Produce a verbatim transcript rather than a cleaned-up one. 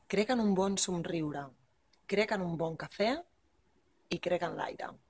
Crec en un bon somriure, crec en un bon cafè i crec en l'aire.